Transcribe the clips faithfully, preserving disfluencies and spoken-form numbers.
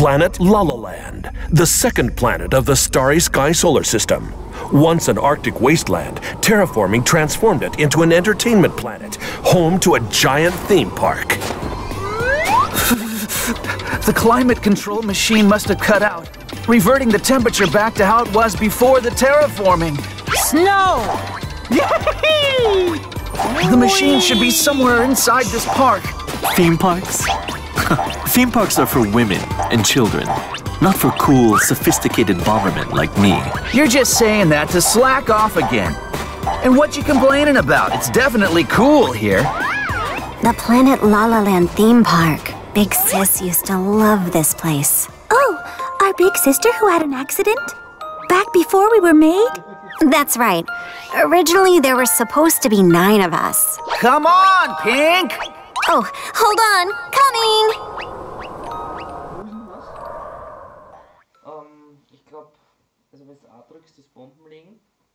Planet Lalaland, the second planet of the starry sky solar system. Once an Arctic wasteland, terraforming transformed it into an entertainment planet, home to a giant theme park. The climate control machine must have cut out, reverting the temperature back to how it was before the terraforming. Snow! The machine should be somewhere inside this park. Theme parks? Theme parks are for women and children, not for cool, sophisticated bombermen like me. You're just saying that to slack off again. And what you complaining about? It's definitely cool here. The Planet Lalaland theme park. Big Sis used to love this place. Oh, our big sister who had an accident? Back before we were made? That's right. Originally, there were supposed to be nine of us. Come on, Pink! Oh, hold on. Coming! Ähm, ich glaube, also wenn du A drückst, das Bomben legen.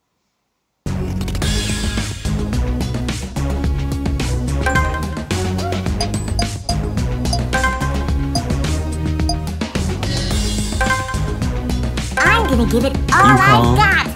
I'm gonna give it all I've got!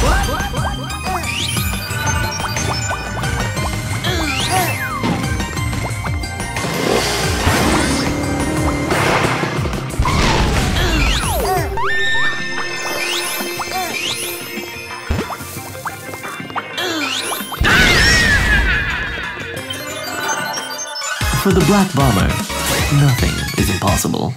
For the Black Bomber, nothing is impossible.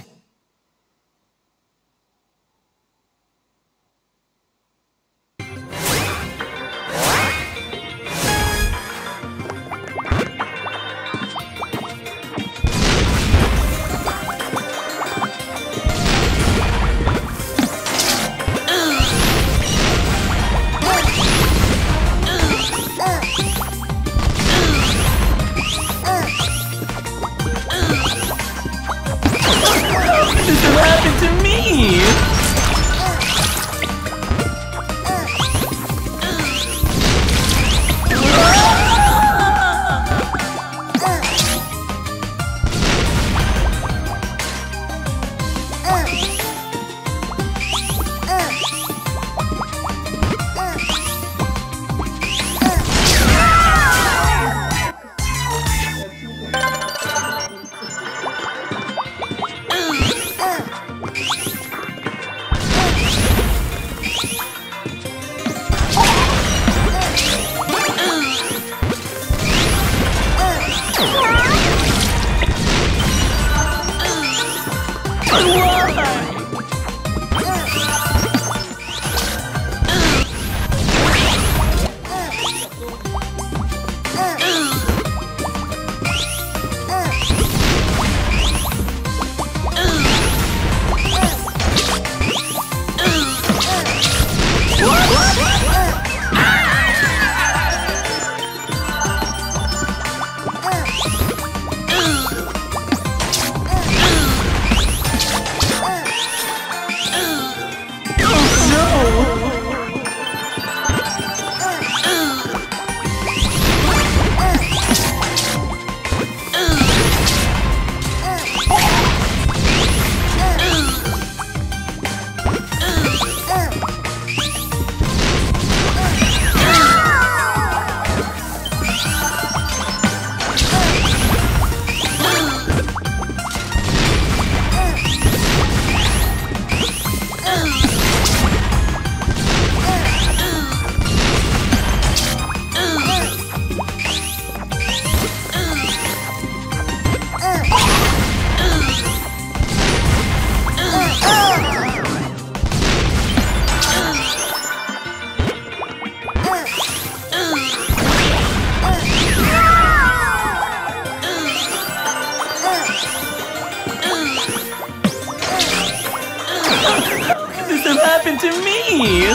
happened to me?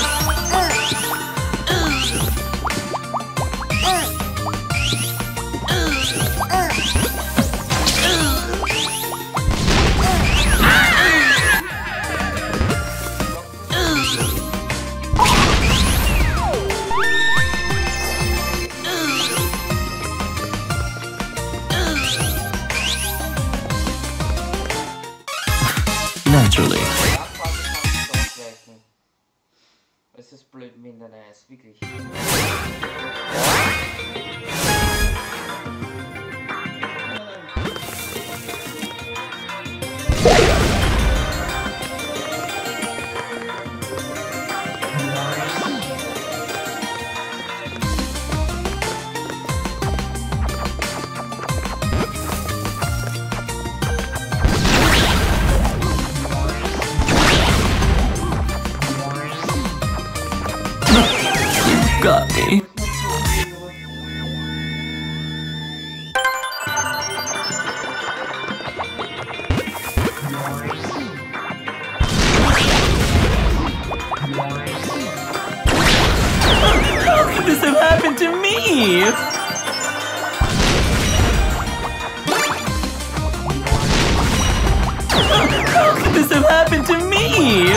Naturally. Es ist blöd mit der Eis, wirklich. Got me. How could this have happened to me? How could this have happened to me?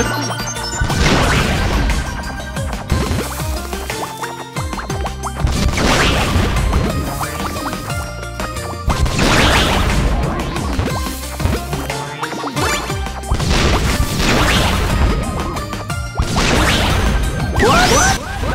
What?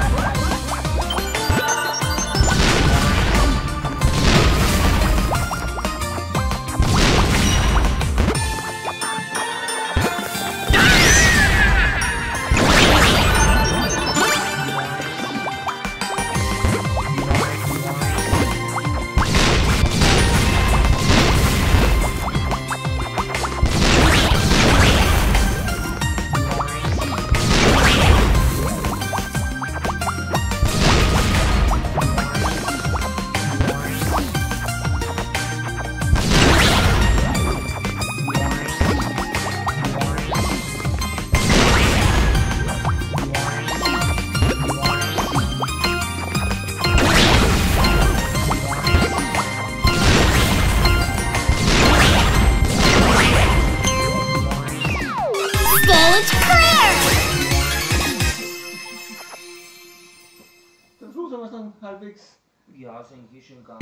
Sollen wir sagen, halbwegs? Ja, ist eigentlich schon gegangen.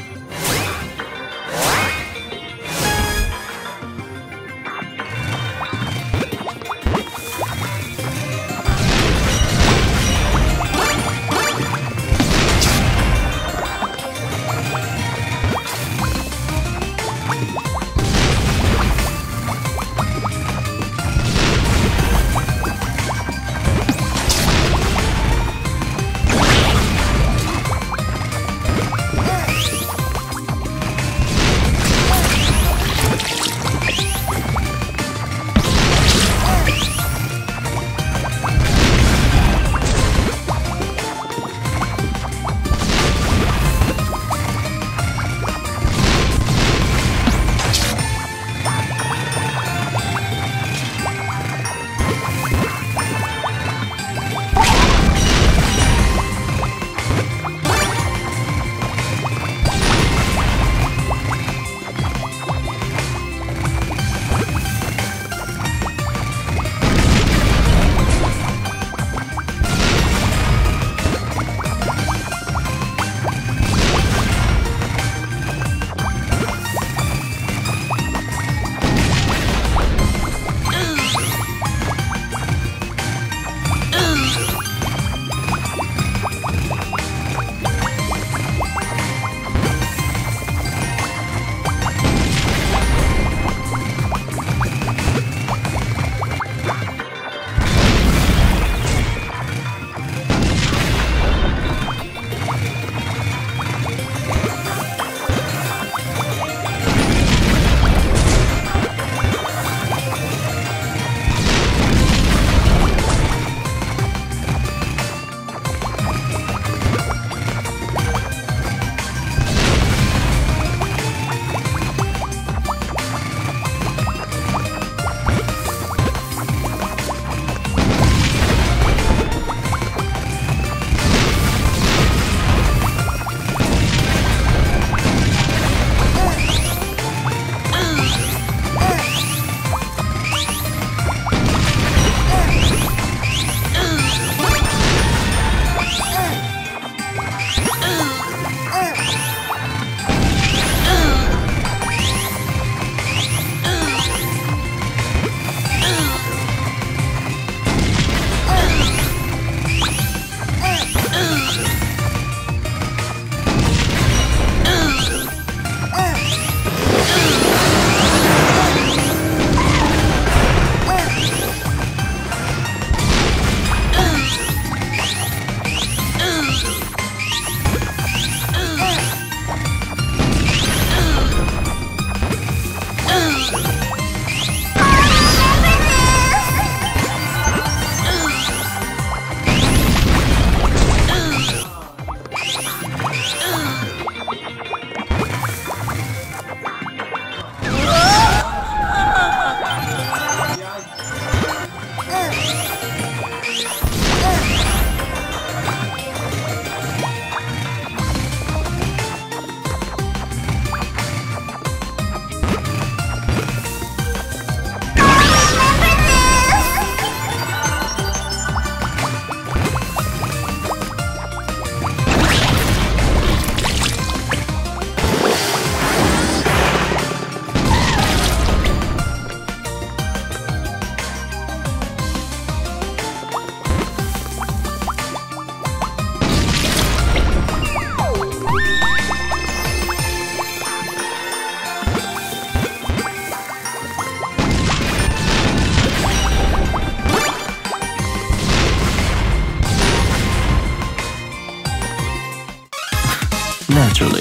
Naturally.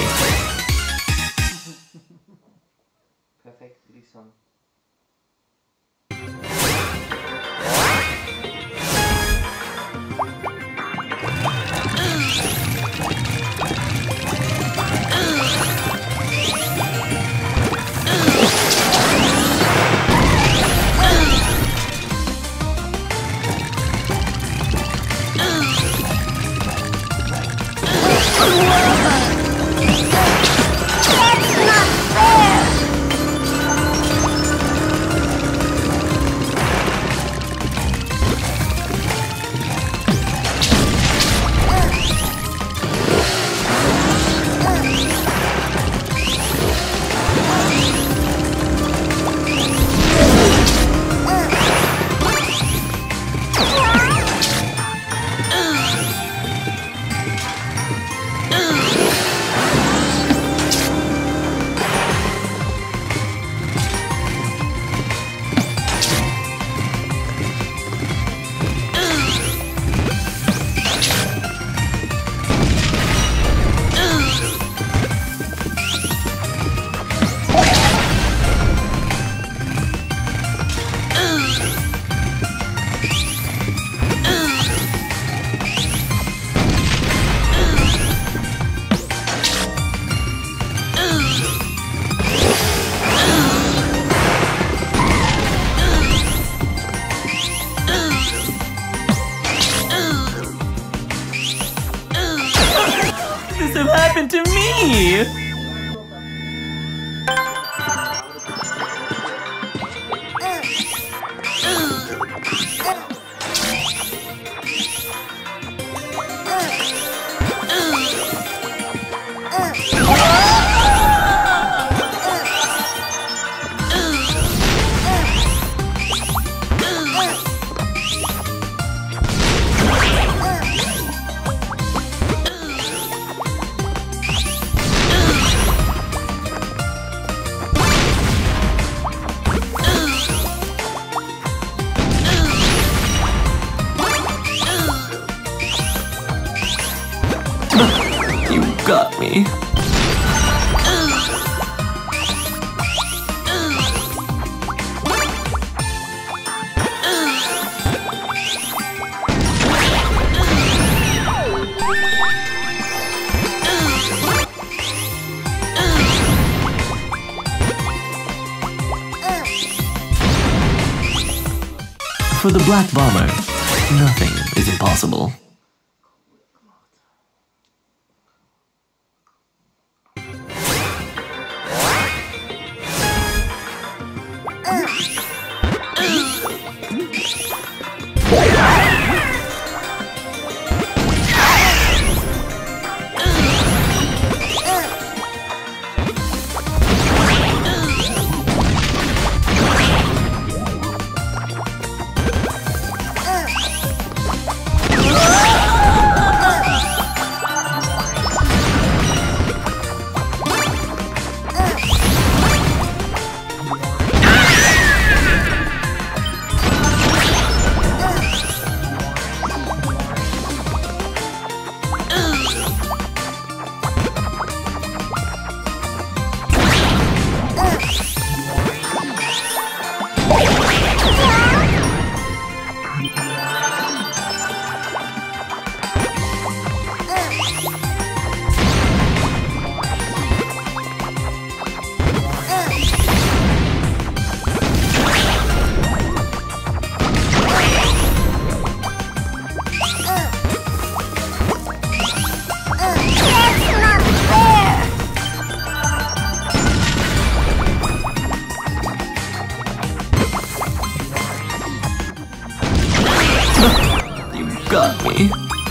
Perfekt, würde ich sagen. have happened to me? Got me. For the Black Bomber, nothing is impossible. Got me.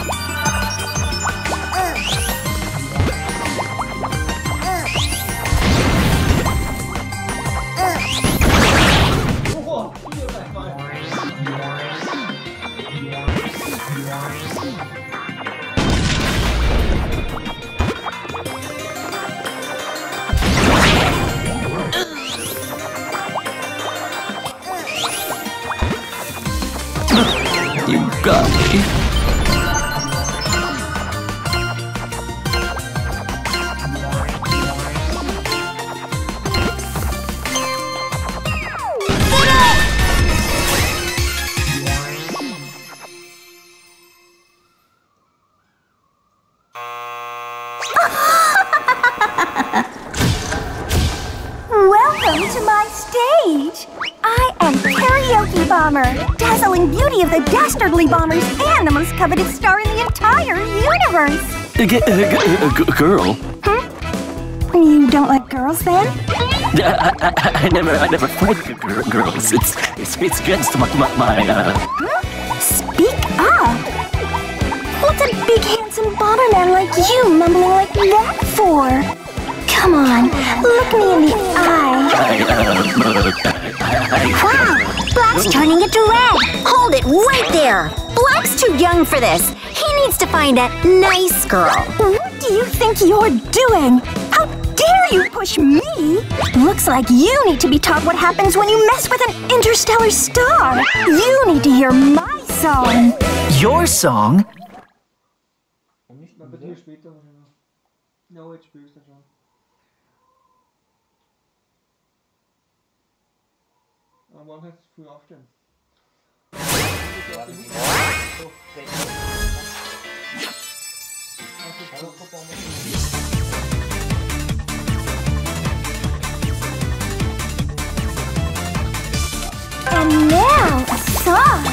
You got me. Welcome to my stage! I am Karaoke Bomber, dazzling beauty of the Dastardly Bombers and the most coveted star in the entire universe! Uh, g uh, g girl? Hmm? You don't like girls, then? I, I, I never, I never fight gr girls. It's, it's, it's against my, my, my uh... Huh? Speak up! What's a big, handsome bomberman like you mumbling like that for? Come on, look me in the eye. I, uh, I, I, Wow, Black's turning into red. Hold it right there. Black's too young for this. He needs to find a nice girl. What do you think you're doing? How dare you push me? Looks like you need to be taught what happens when you mess with an interstellar star. You need to hear my song. Your song? And now, a song.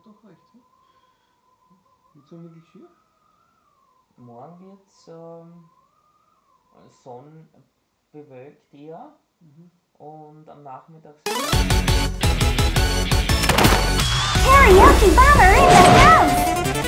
doch recht. Ja? Nicht so wirklich schier. Morgen wird es ähm, sonnenbewölkt eher mhm. und am Nachmittag. Karaoke Bomber in the house!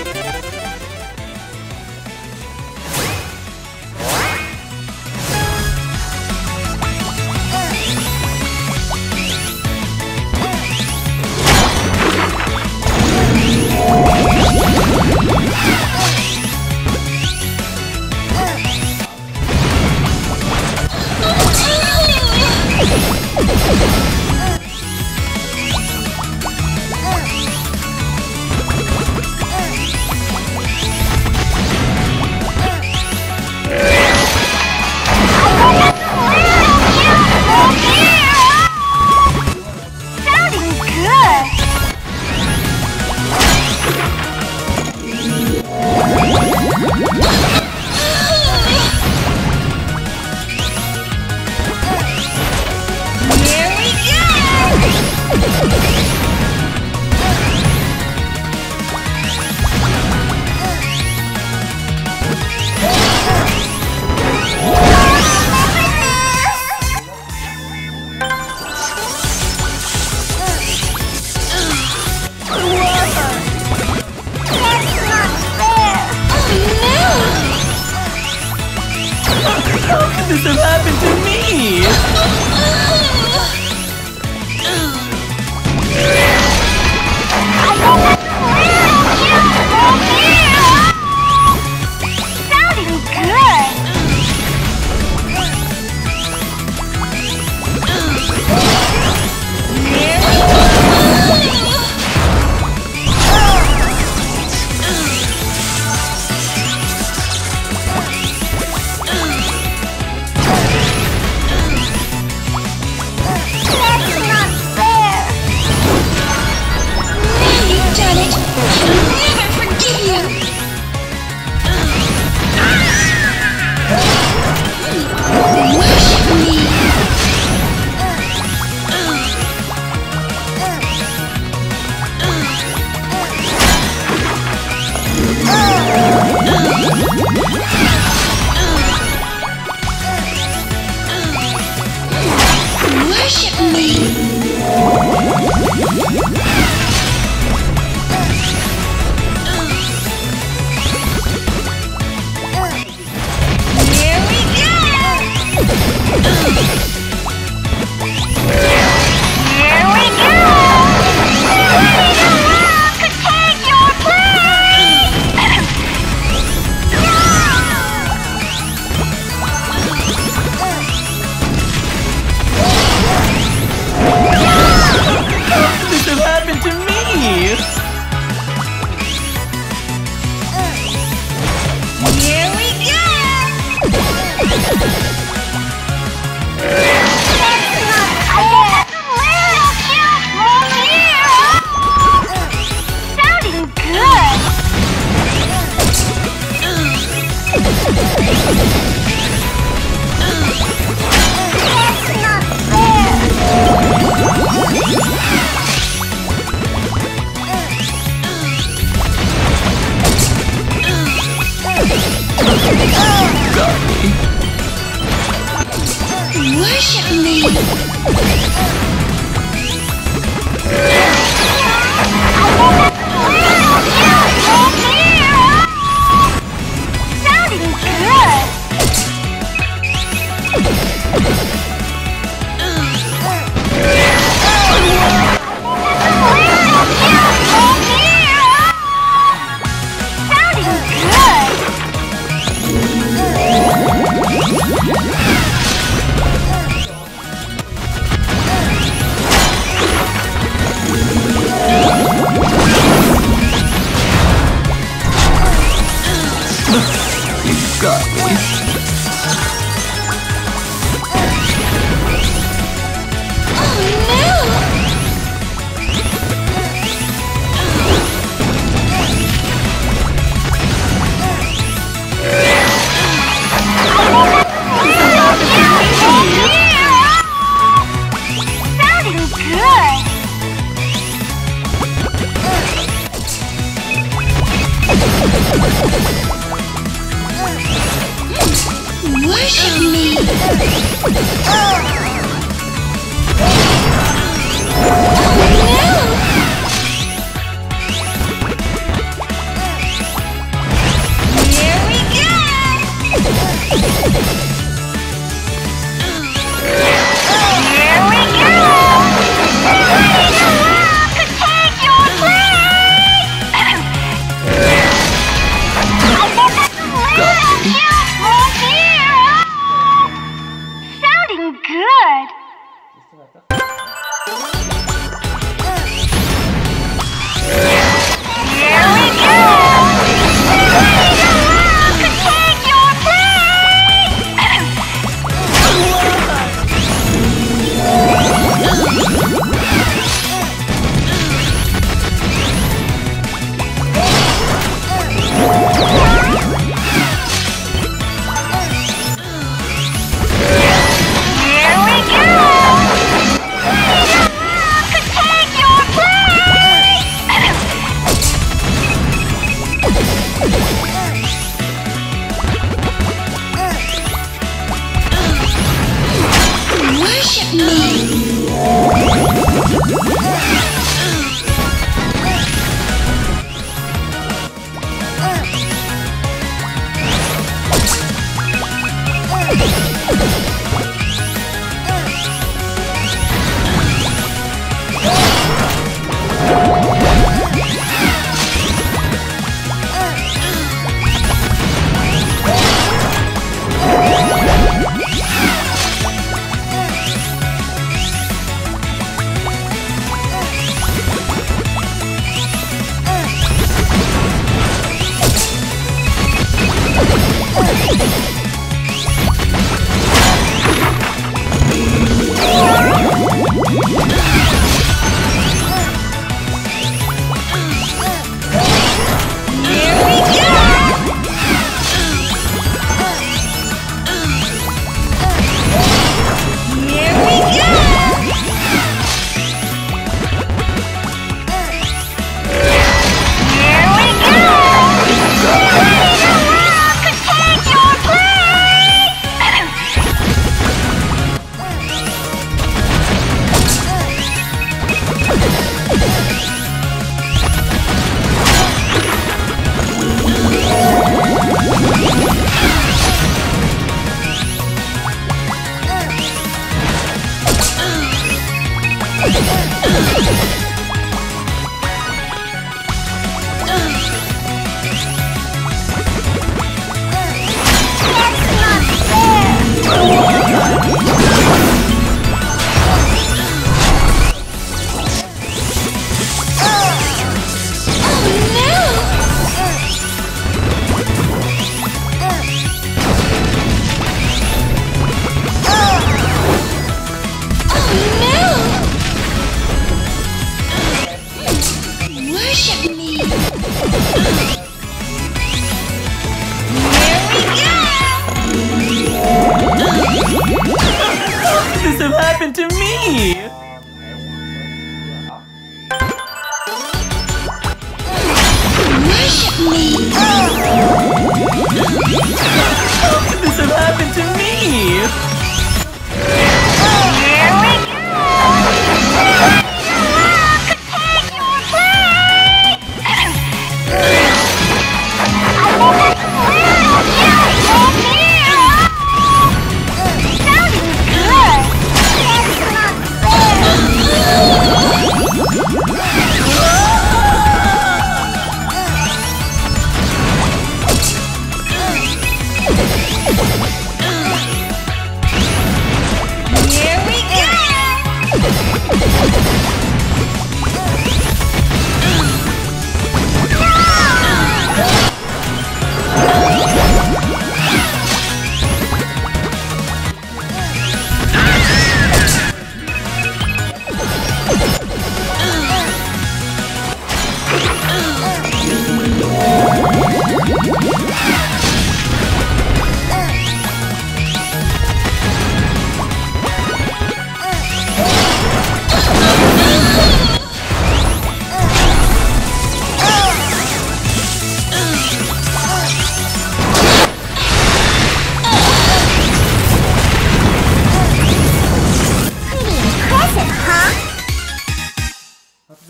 This has happened to me! Sounding good! Worship me! Here we go! Here we go! Ready to rock! Take your place! This has happened to me! Here we go! Sounding good! That's not fair! Worship me! Sounding good! Sounding good!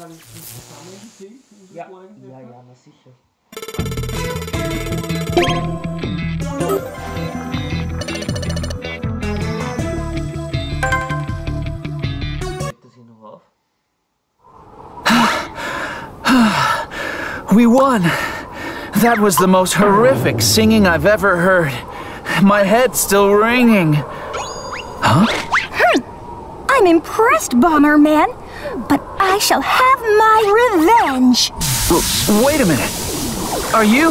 mal zusammengekriegt, unsere Ja, vorigen ja, Treffer? ja, na sicher. Geht das hier noch auf? We won! That was the most horrific singing I've ever heard. My head's still ringing. Huh? I'm impressed, Bomberman, but I shall have my revenge. W- Wait a minute. Are you...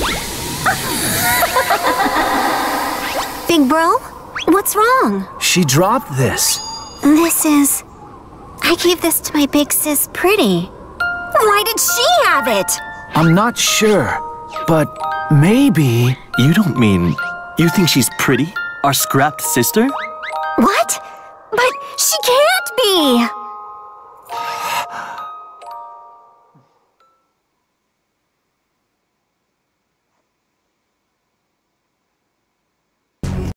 Big Bro, what's wrong? She dropped this. This is... I gave this to my big sis, Pretty. Why did she have it? I'm not sure, but maybe... You don't mean you think she's pretty? Our scrapped sister? What? But she can't be!